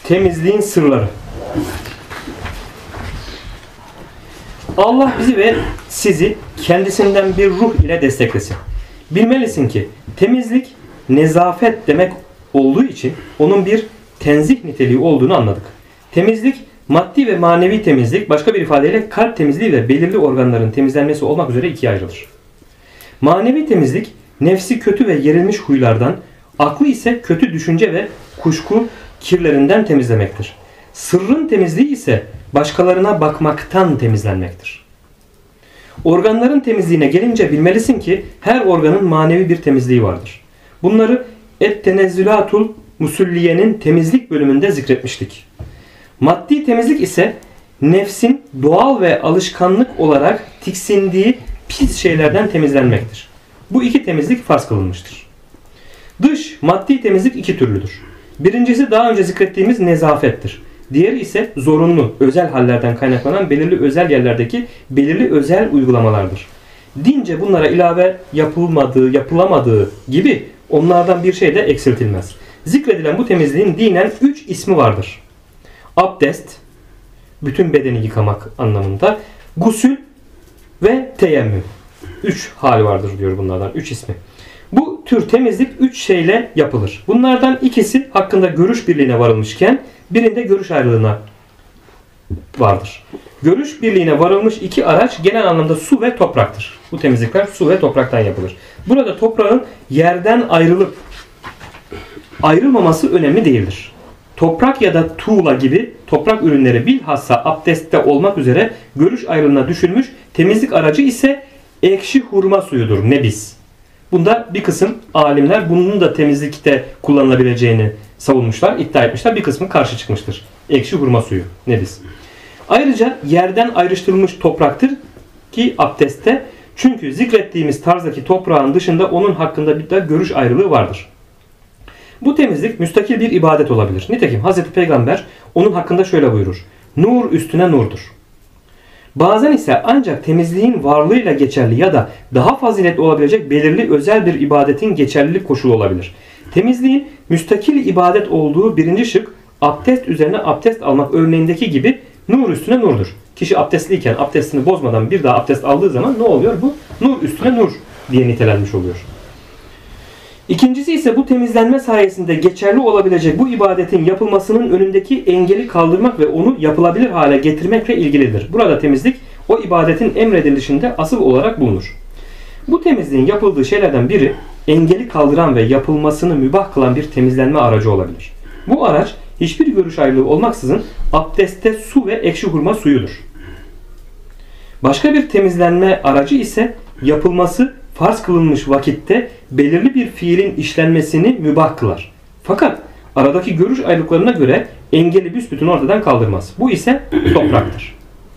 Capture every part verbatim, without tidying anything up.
Temizliğin sırları. Allah bizi ve sizi kendisinden bir ruh ile desteklesin. Bilmelisin ki temizlik nezafet demek olduğu için onun bir tenzih niteliği olduğunu anladık. Temizlik maddi ve manevi temizlik, başka bir ifadeyle kalp temizliği ve belirli organların temizlenmesi olmak üzere ikiye ayrılır. Manevi temizlik nefsi kötü ve yerilmiş huylardan, aklı ise kötü düşünce ve kuşku kirlerinden temizlemektir. Sırrın temizliği ise başkalarına bakmaktan temizlenmektir. Organların temizliğine gelince bilmelisin ki her organın manevi bir temizliği vardır. Bunları Et-Tenezzülatul Musulliye'nin temizlik bölümünde zikretmiştik. Maddi temizlik ise nefsin doğal ve alışkanlık olarak tiksindiği pis şeylerden temizlenmektir. Bu iki temizlik farz kılınmıştır. Dış maddi temizlik iki türlüdür. Birincisi daha önce zikrettiğimiz nezafettir. Diğeri ise zorunlu, özel hallerden kaynaklanan belirli özel yerlerdeki belirli özel uygulamalardır. Dince bunlara ilave yapılmadığı, yapılamadığı gibi onlardan bir şey de eksiltilmez. Zikredilen bu temizliğin dinen üç ismi vardır. Abdest, bütün bedeni yıkamak anlamında. Gusül ve teyemmüm. Üç hali vardır diyor bunlardan. Üç ismi. Bu tür temizlik üç şeyle yapılır. Bunlardan ikisi hakkında görüş birliğine varılmışken birinde görüş ayrılığına vardır. Görüş birliğine varılmış iki araç genel anlamda su ve topraktır. Bu temizlikler su ve topraktan yapılır. Burada toprağın yerden ayrılıp ayrılmaması önemli değildir. Toprak ya da tuğla gibi toprak ürünleri bilhassa abdestte olmak üzere görüş ayrılığına düşülmüş, temizlik aracı ise ekşi hurma suyudur, nebis. Bunda bir kısım alimler bunun da temizlikte kullanılabileceğini savunmuşlar, iddia etmişler. Bir kısmı karşı çıkmıştır. Ekşi hurma suyu, nebis. Ayrıca yerden ayrıştırılmış topraktır ki abdestte, çünkü zikrettiğimiz tarzdaki toprağın dışında onun hakkında bir de görüş ayrılığı vardır. Bu temizlik müstakil bir ibadet olabilir. Nitekim Hazreti Peygamber onun hakkında şöyle buyurur. Nur üstüne nurdur. Bazen ise ancak temizliğin varlığıyla geçerli ya da daha faziletli olabilecek belirli özel bir ibadetin geçerlilik koşulu olabilir. Temizliğin müstakil ibadet olduğu birinci şık, abdest üzerine abdest almak örneğindeki gibi nur üstüne nurdur. Kişi abdestliyken abdestini bozmadan bir daha abdest aldığı zaman ne oluyor? Bu nur üstüne nur diye nitelenmiş oluyor. İkincisi ise bu temizlenme sayesinde geçerli olabilecek bu ibadetin yapılmasının önündeki engeli kaldırmak ve onu yapılabilir hale getirmekle ilgilidir. Burada temizlik o ibadetin emredilişinde asıl olarak bulunur. Bu temizliğin yapıldığı şeylerden biri engeli kaldıran ve yapılmasını mübah kılan bir temizlenme aracı olabilir. Bu araç hiçbir görüş ayrılığı olmaksızın abdestte su ve ekşi hurma suyudur. Başka bir temizlenme aracı ise yapılması farz kılınmış vakitte belirli bir fiilin işlenmesini mübah kılar. Fakat aradaki görüş ayrılıklarına göre engeli büsbütün ortadan kaldırmaz. Bu ise topraktır.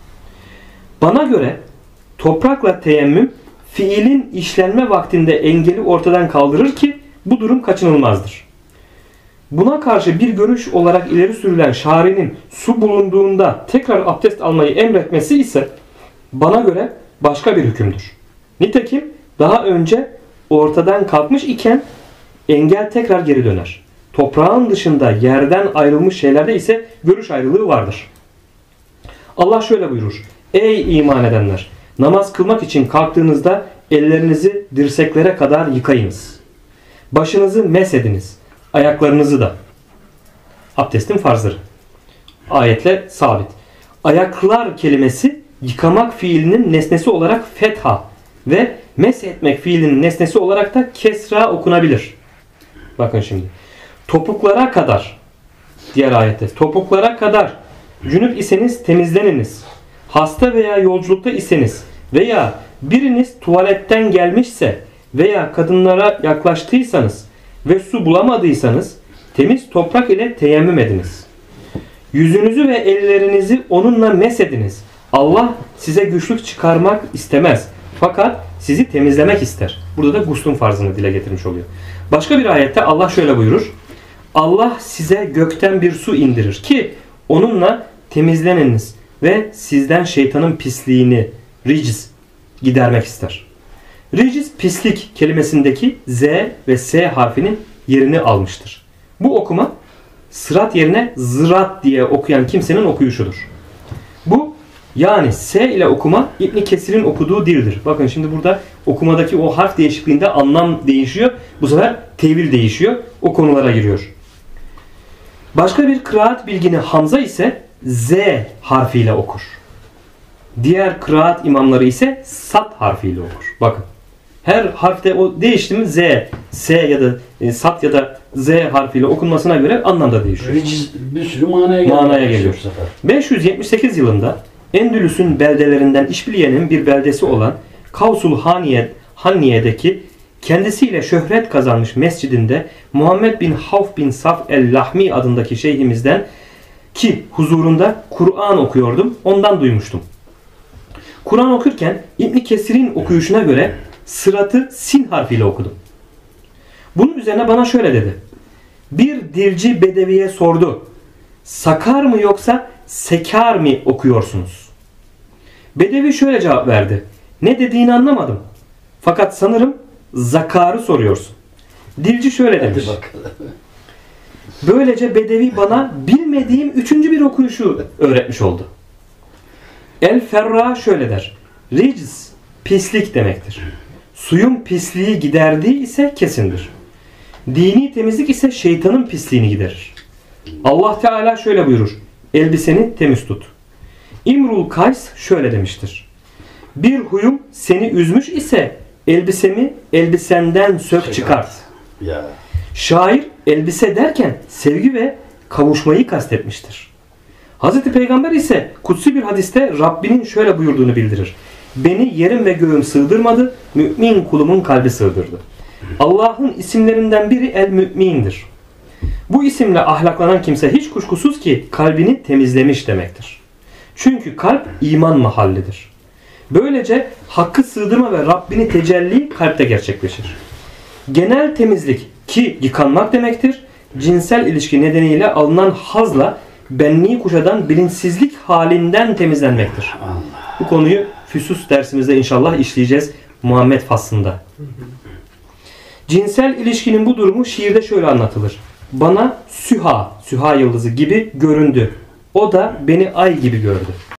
Bana göre toprakla teyemmüm fiilin işlenme vaktinde engeli ortadan kaldırır ki bu durum kaçınılmazdır. Buna karşı bir görüş olarak ileri sürülen şari'nin su bulunduğunda tekrar abdest almayı emretmesi ise bana göre başka bir hükümdür. Nitekim daha önce ortadan kalkmış iken engel tekrar geri döner. Toprağın dışında yerden ayrılmış şeylerde ise görüş ayrılığı vardır. Allah şöyle buyurur. Ey iman edenler! Namaz kılmak için kalktığınızda ellerinizi dirseklere kadar yıkayınız. Başınızı mesediniz. Ayaklarınızı da. Abdestin farzları. Ayetle sabit. Ayaklar kelimesi yıkamak fiilinin nesnesi olarak fetha ve meshetmek fiilinin nesnesi olarak da kesra okunabilir. Bakın şimdi. Topuklara kadar, diğer ayette, topuklara kadar cünüp iseniz temizleniniz. Hasta veya yolculukta iseniz veya biriniz tuvaletten gelmişse veya kadınlara yaklaştıysanız ve su bulamadıysanız temiz toprak ile teyemmüm ediniz. Yüzünüzü ve ellerinizi onunla mesediniz. Allah size güçlük çıkarmak istemez. Fakat sizi temizlemek ister. Burada da guslun farzını dile getirmiş oluyor. Başka bir ayette Allah şöyle buyurur. Allah size gökten bir su indirir ki onunla temizleniniz ve sizden şeytanın pisliğini, riciz, gidermek ister. Riciz pislik kelimesindeki Z ve S harfinin yerini almıştır. Bu okuma sırat yerine zırat diye okuyan kimsenin okuyuşudur. Bu yani S ile okuma İbn Kesir'in okuduğu dildir. Bakın şimdi burada okumadaki o harf değişikliğinde anlam değişiyor. Bu sefer tevil değişiyor. O konulara giriyor. Başka bir kıraat bilgini Hamza ise Z harfiyle okur. Diğer kıraat imamları ise Sat harfiyle okur. Bakın. Her harfte o değişti mi Z, S ya da e, Sat ya da Z harfiyle okunmasına göre anlamda değişiyor. Bir sürü manaya geliyor. Manaya geliyor. beş yüz yetmiş sekiz yılında Endülüs'ün beldelerinden İşbiliye'nin bir beldesi olan Kavsul Haniye, Hanniye'deki kendisiyle şöhret kazanmış mescidinde Muhammed bin Havf bin Saf el-Lahmi adındaki şeyhimizden ki huzurunda Kur'an okuyordum. Ondan duymuştum. Kur'an okurken İbn Kesir'in okuyuşuna göre sıratı sin harfiyle okudum. Bunun üzerine bana şöyle dedi. Bir dilci bedeviye sordu. Sakar mı yoksa sekar mı okuyorsunuz? Bedevi şöyle cevap verdi. Ne dediğini anlamadım. Fakat sanırım zakarı soruyorsun. Dilci şöyle demiş. Böylece bedevi bana bilmediğim üçüncü bir okuyuşu öğretmiş oldu. El-Ferra şöyle der. Rics pislik demektir. Suyun pisliği giderdiği ise kesindir. Dini temizlik ise şeytanın pisliğini giderir. Allah Teala şöyle buyurur. Elbiseni temiz tut. İmrul Kays şöyle demiştir. Bir huyum seni üzmüş ise elbisemi elbisenden sök çıkart. Ya. Şair elbise derken sevgi ve kavuşmayı kastetmiştir. Hazreti Peygamber ise kutsi bir hadiste Rabbinin şöyle buyurduğunu bildirir. Beni yerim ve göğüm sığdırmadı, mümin kulumun kalbi sığdırdı. Allah'ın isimlerinden biri el-mü'mindir. Bu isimle ahlaklanan kimse hiç kuşkusuz ki kalbini temizlemiş demektir. Çünkü kalp iman mahallidir. Böylece hakkı sığdırma ve Rabbini tecelli kalpte gerçekleşir. Genel temizlik ki yıkanmak demektir, cinsel ilişki nedeniyle alınan hazla benliği kuşadan bilinçsizlik halinden temizlenmektir. Bu konuyu Füsus dersimizde inşallah işleyeceğiz Muhammed faslında. Cinsel ilişkinin bu durumu şiirde şöyle anlatılır. Bana Süha, Süha yıldızı gibi göründü. O da beni ay gibi gördü.